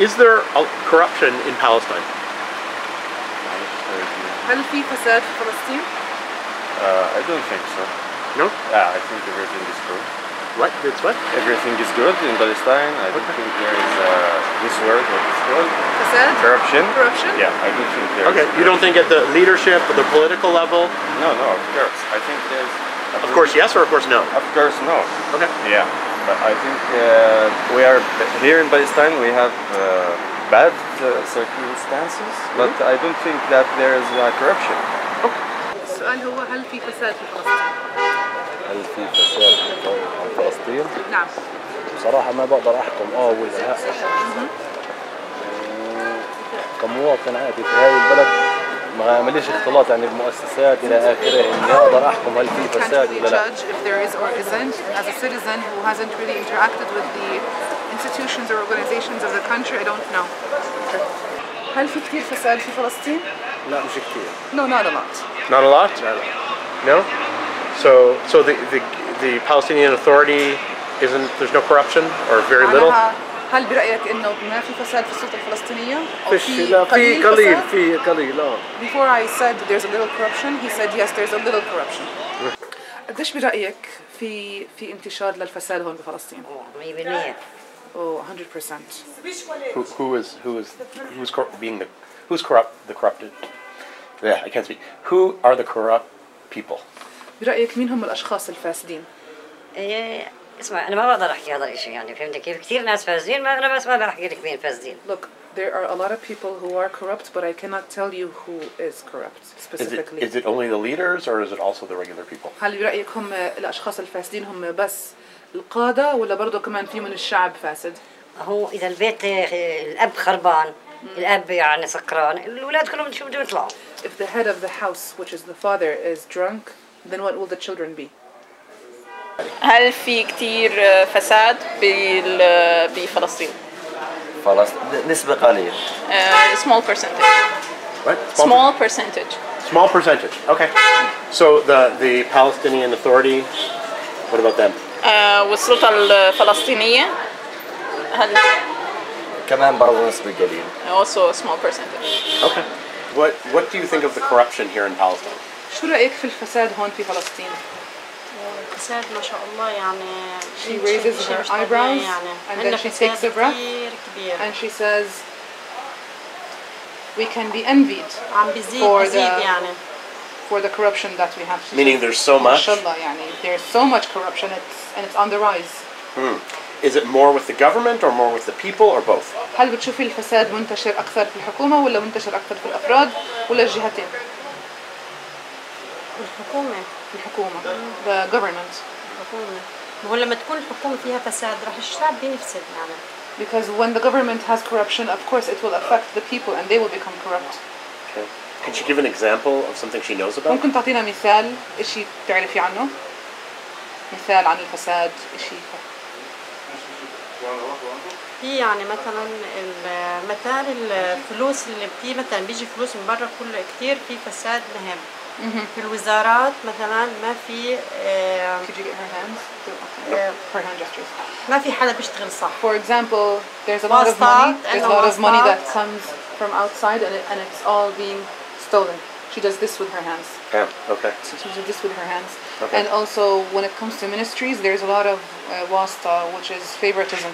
Is there corruption in Palestine? هل في فساد في فلسطين؟ I don't think so. No? Yeah, I think everything is good. What? It's what? Everything is good in Palestine. I don't think there is this word what is called فساد؟ corruption. Corruption? Yeah, I don't think there Okay, is. you don't think at the leadership, or the political level? No, of course. I think there's. Of course yes, or of course no? Of course no. Okay. Yeah, but I think we are here in Palestine. We have bad circumstances, but I don't think that there is corruption. السؤال هو هل في فساد في فلسطين؟ هل في فساد في فلسطين؟ نعم. بصراحة ما بقدر أحكم ولا لا. كمواطن عادي في هاي البلد ما ماليش اختلاط يعني بمؤسسات إلى آخره إني أقدر أحكم هل في فساد ولا لا. Can't really judge if there is or isn't. As a citizen who hasn't really interacted with the institutions or organizations of the country, I don't know. هل في كثير فساد في فلسطين؟ لا مش كثير. No, not a lot. Not a lot? No? So the Palestinian Authority there's no corruption or very little? هل برأيك إنه ما في فساد في السلطة الفلسطينية؟ أو لا في قليل Before I said there's a little corruption, he said yes, there's a little corruption. قديش برأيك في انتشار للفساد هون بفلسطين؟ 100%. Oh, 100%. Who's corrupt? The corrupted? Yeah, I can't speak. Who are the corrupt people? برأيك مين هم الأشخاص الفاسدين؟ اسمع أنا ما بقدر أحكي هذا الشيء يعني فهمت كيف كثير ناس فاسدين ما أنا بس ما بقدر أحكي لك مين فاسدين. Look, there are a lot of people who are corrupt, but I cannot tell you who is corrupt specifically. Is it only the leaders or is it also the regular people? هل برأيك هم الأشخاص الفاسدين هم بس القادة ولا برضو كمان في من الشعب فاسد؟ هو إذا البيت الأب خربان الأب يعني سكران الأولاد كلهم شو بدهم يطلعوا. If the head of the house, which is the father, is drunk, then what will the children be? هل في كتير فساد بفلسطين؟ نسبة قليلة. Small percentage. What? Small percentage. Small percentage. Okay. So the Palestinian Authority, what about them? والسلطة الفلسطينية هل كمان برضه نسبة قليلة. also a small percentage. Okay. What do you think of the corruption here in Palestine? شو رأيك في الفساد هون في فلسطين؟ الفساد ما شاء الله يعني. She raises her eyebrows and then she takes a breath and she says we can be envied for the corruption that we have. Meaning there's so much? يعني there's so much corruption and it's on the rise. Is it more with the government or more with the people or both? هل بتشوفي الفساد منتشر أكثر في الحكومة ولا منتشر أكثر في الأفراد ولا الجهتين؟ الحكومة. The government. الحكومة. هو لما تكون الحكومة فيها فساد راح الشعب بينفسد يعني. Because when the government has corruption, of course it will affect the people and they will become corrupt. Okay. Can she give an example of something she knows about? ممكن تعطينا مثال إشي تعرفي عنه؟ مثال عن الفساد إشي. في يعني مثلا مثال الفلوس اللي بتيجي مثلا بيجي فلوس من برا كله كتير في فساد مهم. في الوزارات مثلا ما في ما في حدا بيشتغل صح. For example, there's a lot of money that comes from outside and it's all being stolen. She does this with her hands. Yeah, okay. So she does this with her hands. Okay. And also when it comes to ministries, there's a lot of wasta, which is favoritism.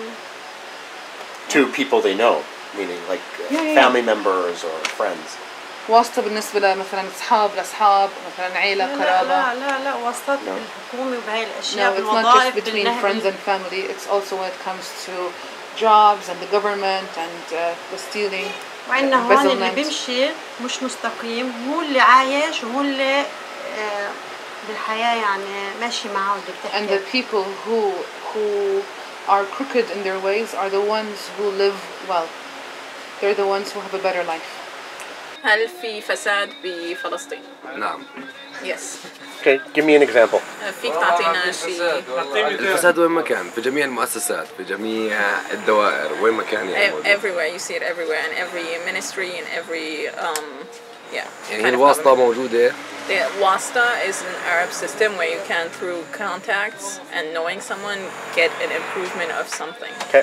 To people they know, meaning like family members or friends. واسطة بالنسبة لمثلا أصحاب لأصحاب مثلا عيلة قرابة. لا واسطات بالحكومة وبهاي الأشياء. No, it's not just between friends and family. It's also when it comes to jobs and the government and the stealing. وعندنا هون اللي بيمشي مش مستقيم هو اللي عايش وهو اللي بالحياة يعني ماشي معه اللي بتحكي. And the people who are crooked in their ways are the ones who live well. They're the ones who have a better life. هل في فساد بفلسطين؟ نعم. Yes. Okay, give me an example. فيك تعطينا شيء؟ الفساد وين ما كان في جميع المؤسسات في جميع الدوائر وين ما كان يعني everywhere you see it everywhere in every ministry in every يعني الواسطة موجودة. The wasta is an Arab system where you can through contacts and knowing someone get an improvement of something. Okay.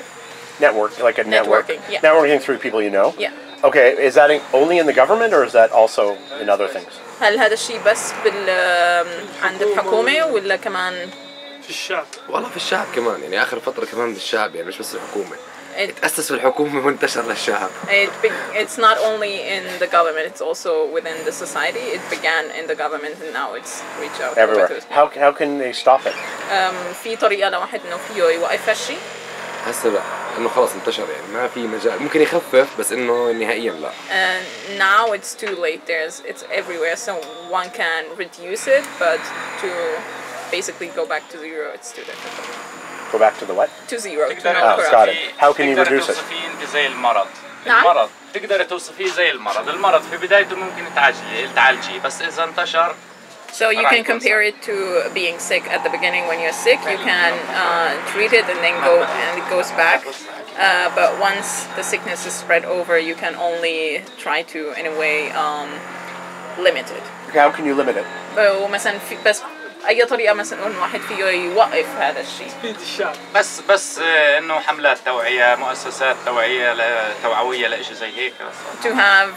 like a network. Networking, yeah. Networking through people you know. Yeah. Okay, is that only in the government or is that also in other things? هل هذا الشيء بس عند الحكومة ولا كمان في الشعب؟ والله في الشعب كمان، يعني آخر فترة كمان بالشعب، يعني مش بس الحكومة. تأسس في الحكومة وانتشر للشعب. It's not only in the government, it's also within the society. It began in the government and now it's reached out everywhere. How can they stop it? في طريقة لواحد إنه فيه يوقف هالشيء. هسه لا، إنه خلاص انتشر، يعني ما في مجال، ممكن يخفف بس إنه نهائيا لا. And now it's too late. It's everywhere, so one can reduce it, but to basically go back to zero, it's too difficult. Go back to the what? To zero. To no corruption. Got it. How can you reduce it? توصفيه انت زي المرض. نعم. المرض تقدر توصفيه زي المرض. المرض في بدايته ممكن تعالجيه بس إذا انتشر. So you can compare it to being sick at the beginning. When you're sick, you can treat it and then it goes back. But once the sickness is spread over, you can only try to, in a way, limit it. How can you limit it? مثلا بس أي طريقة مثلا واحد فيه يوقف هذا الشيء. بس إنه حملات توعية، مؤسسات توعوية لإشي زي هيك. To have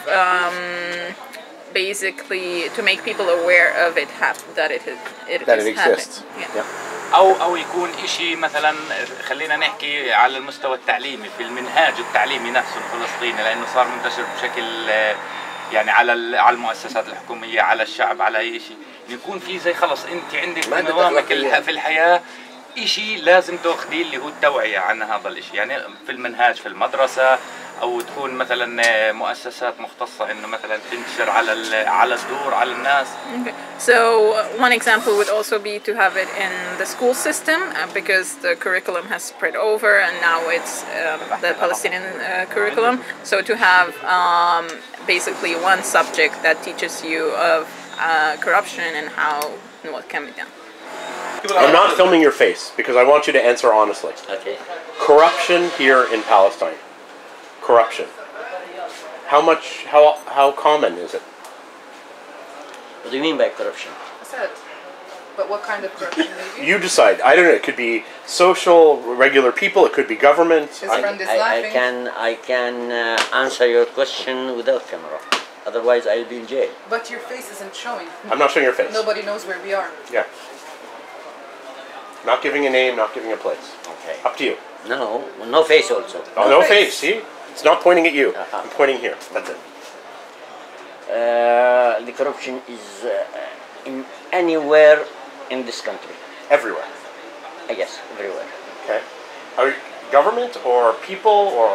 basically to make people aware of it that it exists. Yeah. أو يكون إشي مثلا خلينا نحكي على المستوى التعليمي في المنهاج التعليمي نفسه الفلسطيني، لأنه صار منتشر بشكل يعني على المؤسسات الحكومية، على الشعب، على أي شيء. يكون في زي خلص أنت عندك نظامك في الحياة إشي لازم تأخذيه اللي هو التوعية عن هذا الإشي، يعني في المنهاج في المدرسة، أو تكون مثلا مؤسسات مختصة إنه مثلا تنشر على الدور على الناس. Okay. So one example would also be to have it in the school system because the curriculum has spread over and now it's the Palestinian curriculum. So to have basically one subject that teaches you of corruption and how and what can be done. I'm not filming your face because I want you to answer honestly. Okay. Corruption here in Palestine. Corruption. How common is it? What do you mean by corruption? I said, but what kind of corruption maybe? You decide. I don't know. It could be social, regular people. It could be government. His friend is laughing. I can answer your question without camera. Otherwise, I'll be in jail. But your face isn't showing. I'm not showing your face. Nobody knows where we are. Yeah. Not giving a name, not giving a place. Okay. Up to you. No face also. Oh, no face. See? It's not pointing at you. I'm pointing here. That's it. The corruption is in anywhere in this country. Everywhere. Yes, everywhere. Okay. Are government or people or?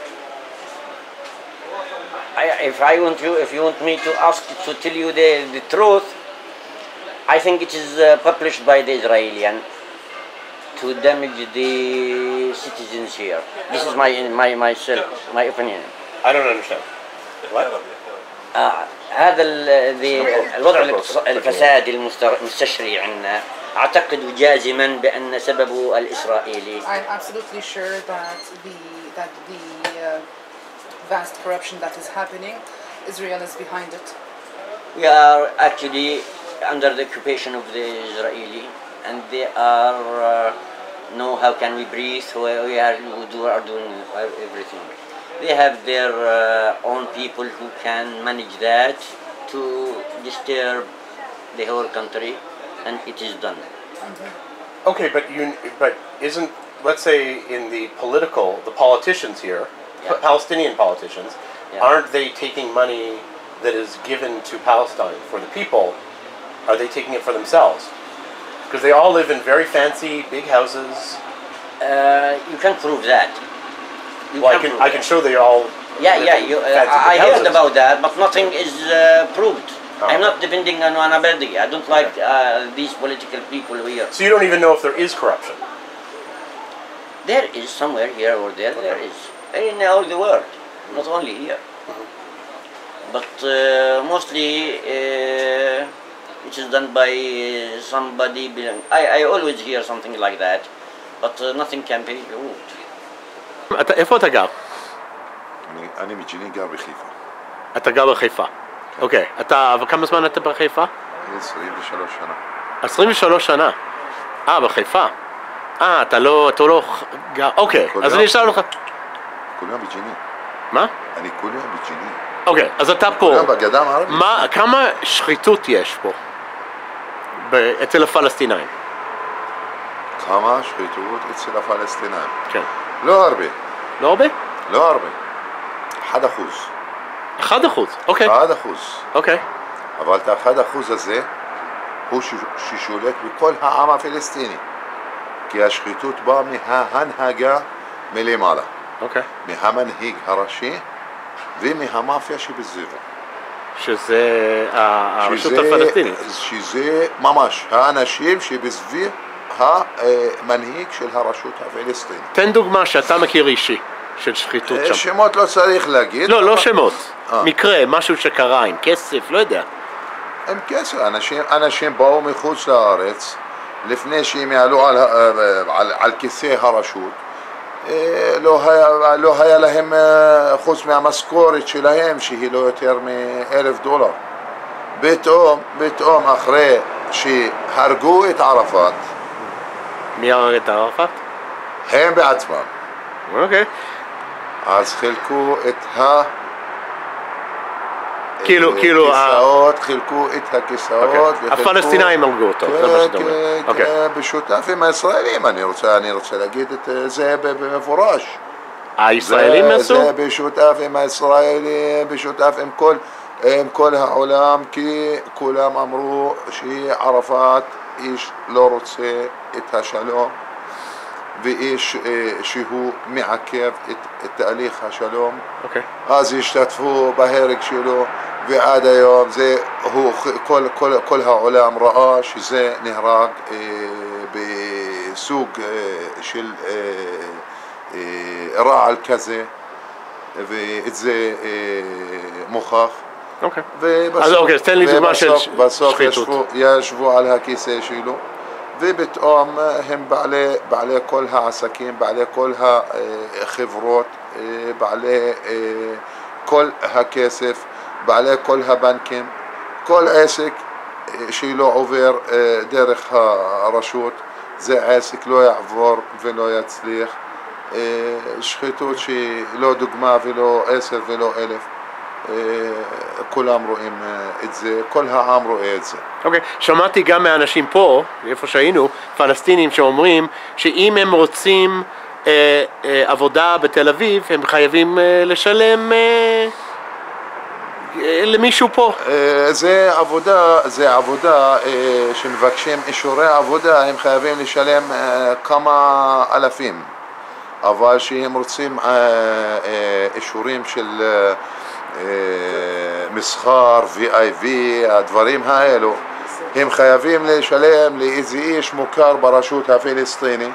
If you want me to ask to tell you the truth, I think it is published by the Israelis to damage the citizens here. This is my opinion. I don't understand. What? هذا الوضع الفساد المستشري عندنا أعتقد جازما بأن سببه الإسرائيلي. I'm absolutely sure that the vast corruption that is happening, Israel is behind it. We are actually under the occupation of the Israeli, and they are know how can we breathe. We are doing everything. They have their own people who can manage that to disturb the whole country, and it is done. Mm-hmm. Okay, but isn't, let's say in the politicians here, yeah. Palestinian politicians, yeah. aren't they taking money that is given to Palestine for the people? Are they taking it for themselves? Because they all live in very fancy big houses. You can prove that. I can show they all. I heard about that, but nothing is proved. Oh. I'm not depending on anybody. I don't like these political people here. So you don't even know if there is corruption? There is somewhere here or there. Okay. There is in all the world, not only here. Mm-hmm. But mostly it is done by somebody. I always hear something like that, but nothing can be proved. איפה אתה גר? אני מג'נין גר בחיפה. אתה גר בחיפה. אוקיי. וכמה זמן אתה בחיפה? 23 שנה. 23 שנה. בחיפה. אתה לא גר... אוקיי. אז אני אשאל לך... כל יום בג'נין. מה? אני כל יום בג'נין. אוקיי, אז אתה פה. כל יום בגדה המערבית. כמה שחיתות יש פה? אצל הפלסטינאים? כמה שחיתות אצל הפלסטינאים? כן. לא הרבה. לא הרבה? לא הרבה. 1%. 1%? אוקיי. 1%. אוקיי. אבל את ה1% הזה הוא ששולט בכל העם הפלסטיני. כי השחיתות באה מההנהגה מלמעלה. אוקיי. מהמנהיג הראשי ומהמאפיה שבסביבו. שזה הרשות הפלסטינית. שזה ממש האנשים שבסביב המנהיג של הרשות הפלסטינית. תן דוגמה שאתה מכיר אישי של שחיתות שם. שמות לא צריך להגיד. לא שמות. מקרה, משהו שקרה עם כסף, לא יודע. עם כסף. אנשים באו מחוץ לארץ לפני שהם יעלו על כיסא הרשות. לא היה להם חוץ מהמשכורת שלהם שהיא לא יותר $1,000. פתאום אחרי שהרגו את ערפאת. מי הרג את ערפאת? הם בעצמם. אוקיי. אז חילקו את חילקו את הכיסאות. הפלסטינאים הרגו אותו, זה מה שאתה אומר. בשותף עם הישראלים, אני רוצה להגיד את זה במפורש. הישראלים עשו? זה בשותף עם הישראלים, בשותף עם כל העולם, כי כולם אמרו שערפאת איש לא רוצה את השלום, ואיש שהוא מעכב את תהליך השלום. אז השתתפו בהרג שלו, ועד היום כל העולם ראה שזה נהרג בסוג של רעל כזה, ואת זה מוכח. אז תן לי דוגמה של שחיתות. ישבו על הכיסא שלו, ופתאום הם בעלי כל העסקים, בעלי כל החברות, בעלי כל הכסף, בעלי כל הבנקים. כל עסק שלא עובר דרך הרשות, זה עסק לא יעבור ולא יצליח. שחיתות שהיא לא דוגמה ולא 10 ולא 1,000. כולם רואים את זה, כל העם רואה את זה. אוקיי, שמעתי גם מאנשים פה, איפה שהיינו, פלסטינים שאומרים שאם הם רוצים עבודה בתל אביב, הם חייבים לשלם למישהו פה. זה עבודה שמבקשים אישורי עבודה, הם חייבים לשלם כמה אלפים. אבל שהם רוצים אישורים של מסחר, VIP, הדברים האלו, הם חייבים לשלם לאיזה איש מוכר ברשות הפלסטיני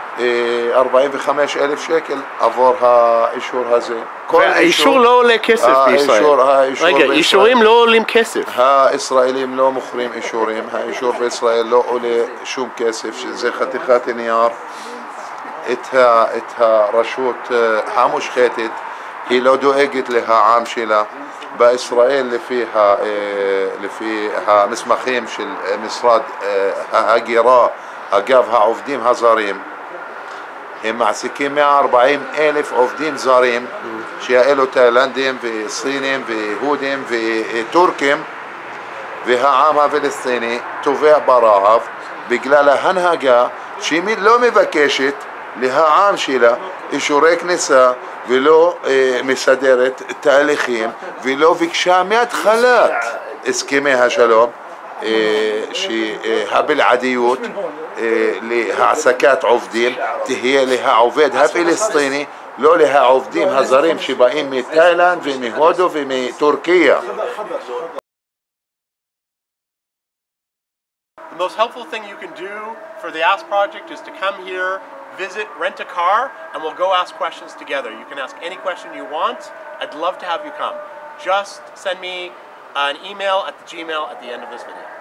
45,000 שקל עבור האישור הזה. האישור לא עולה כסף בישראל. רגע, אישורים לא עולים כסף. הישראלים לא מוכרים אישורים, האישור בישראל לא עולה שום כסף, שזה חתיכת נייר. את הרשות המושחתת, היא לא דואגת לעם שלה. בישראל לפי המסמכים של משרד ההגירה, אגב העובדים הזרים, הם מעסיקים 140,000 עובדים זרים, שאלו תאילנדים וסינים ויהודים וטורקים, והעם הפלסטיני תובע ברעב בגלל ההנהגה שהיא לא מבקשת לעם שלה אישורי כניסה ולא מסדרת תהליכים ולא ביקשה מהתחלת הסכמי השלום שהבלעדיות להעסקת עובדים תהיה לעובד הפלסטיני, לא לעובדים הזרים שבאים מתאילנד ומהודו ומטורקיה. The most helpful thing you can do for the Ask Project is to come here, visit, rent a car, and we'll go ask questions together. You can ask any question you want. I'd love to have you come. Just send me an email at the Gmail at the end of this video.